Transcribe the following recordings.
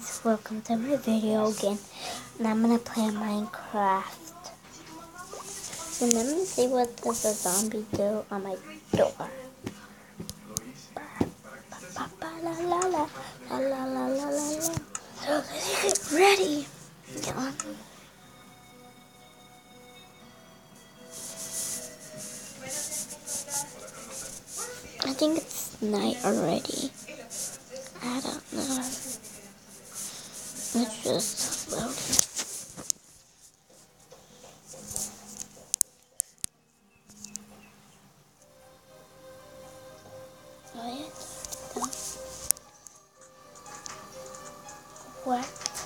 guys, welcome to my video again, and I'm gonna play Minecraft. And let me see what does a zombie do on my door. La la la la la la la la. So let's get ready. Yeah. I think it's night already. I don't know. It's just loading. Oh yeah. What?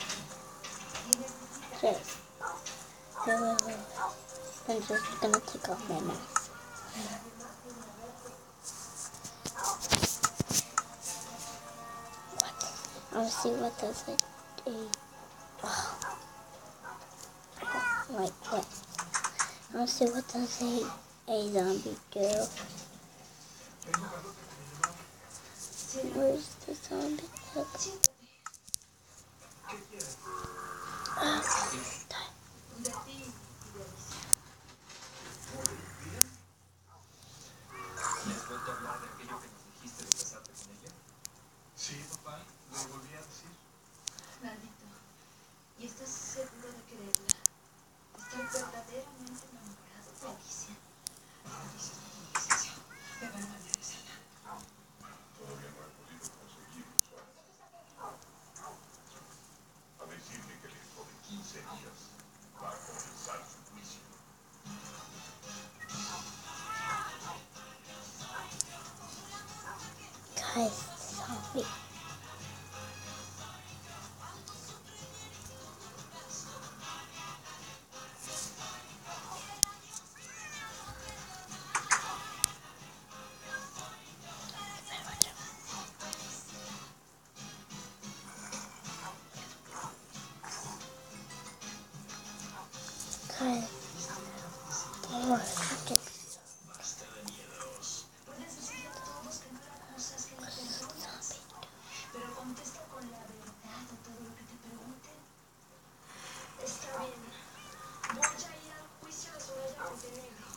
Just. Wait. I'm just gonna take off my mask. I'll see what does it do. Oh. Wait, what? I'll see what does a zombie do. Where's the zombie? Sí, papá, lo volví a decir. Maldito. ¿Y estás seguro de quererla? ¿Estás verdaderamente enamorado de Alicia? Alicia es una princesa. Me van a mandar esa nada. Todavía no he podido conseguirlo, Suárez. A decirle que dentro de 15 días va a comenzar su juicio. Guys, zombie. Guys, oh, okay. Puedes decirle a todos que no eran cosas que no perdonas, pero contesta con la verdad a todo lo que te pregunten. Está bien. Voy a ir al juicio de Soraya Montenegro.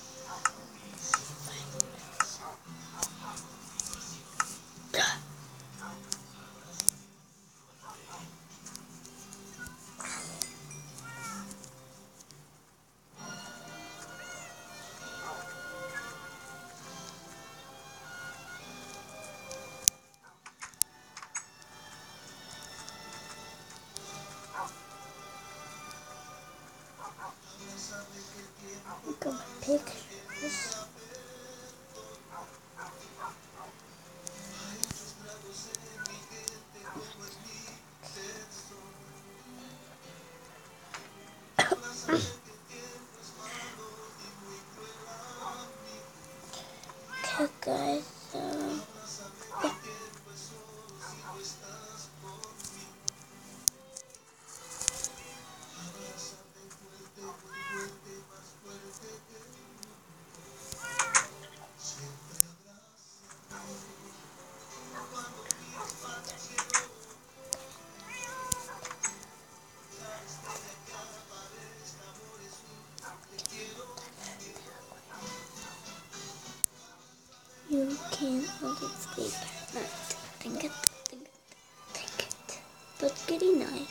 Look at my pictures. Okay, guys, yeah. You can only sleep at night. Think it. But good night.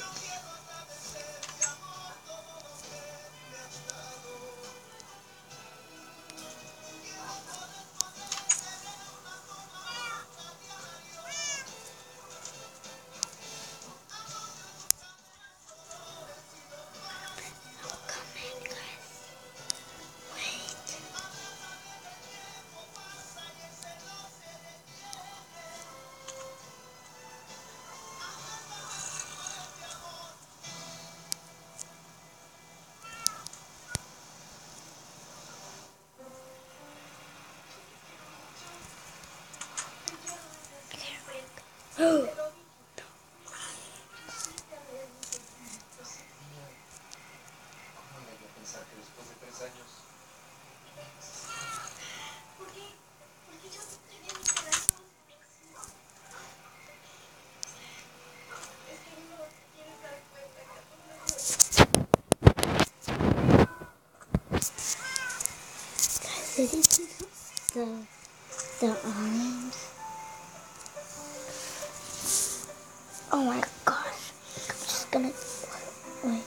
Oh my gosh. I'm just gonna wait.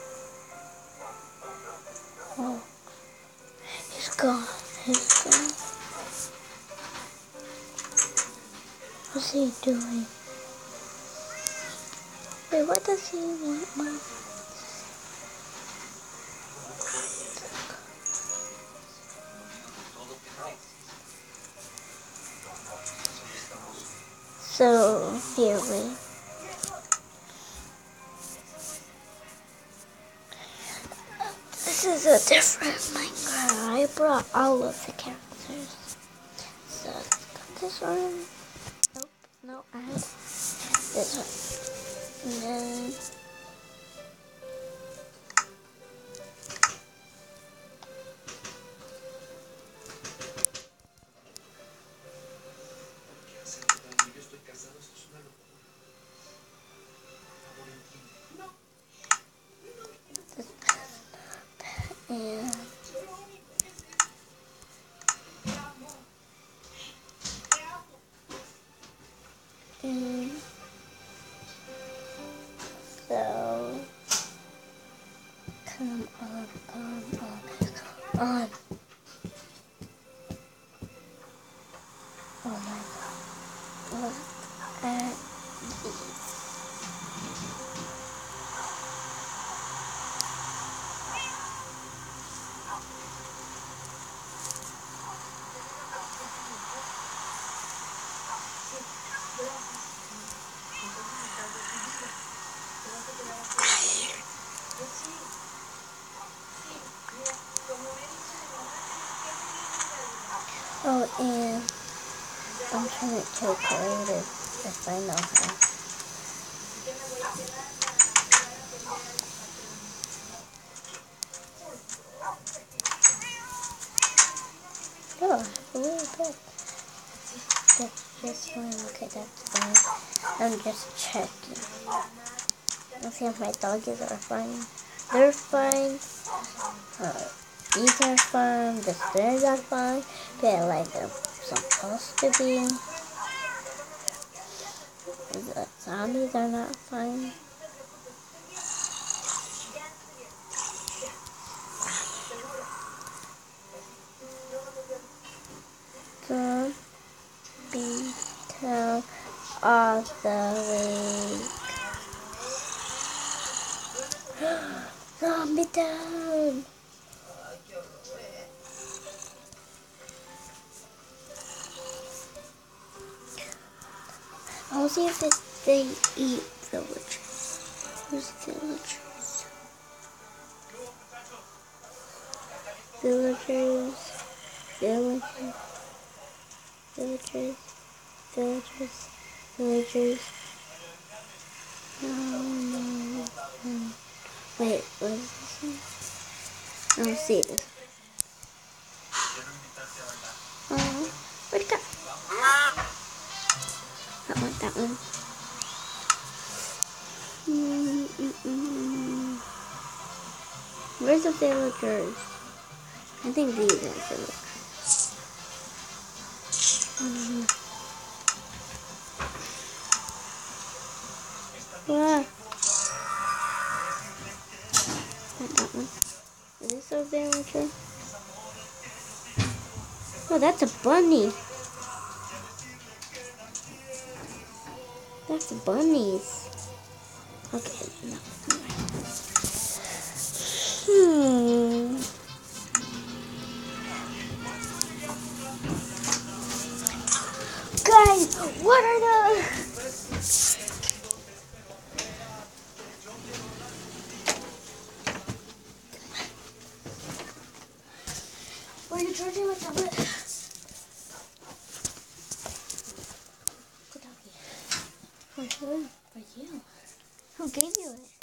Oh. He's gone. He's gone. What's he doing? Wait, what does he want my... So, here we... This is a different Minecraft. I brought all of the characters. So, got this one. Nope, no, I had this one. And then... And... And... So... Come on, come on, come on. Oh my god. Look at these. Oh, and I'm trying to creative if I know how. Oh, a little bit. That's just fine. Okay, that's fine. I'm just checking. Let's see if my doggies are fine. They're fine. These are fine. The stairs are fine. They're like they're supposed to be. The zombies are not fine. Don't be down all the way. Zombie down. I'll see if they eat villagers. Who's villagers? Villagers. Villagers. Villagers. Villagers. Villagers. No. Wait, what is this one? I don't see this. Where'd it go? I want that one. Where's the villagers? I think these are villagers. Wow. Not that one. Is this a villager? Oh, that's a bunny. That's bunnies. Okay, no. Guys, what are the... Why are you charging my tablet? For you. For you. Who gave you it?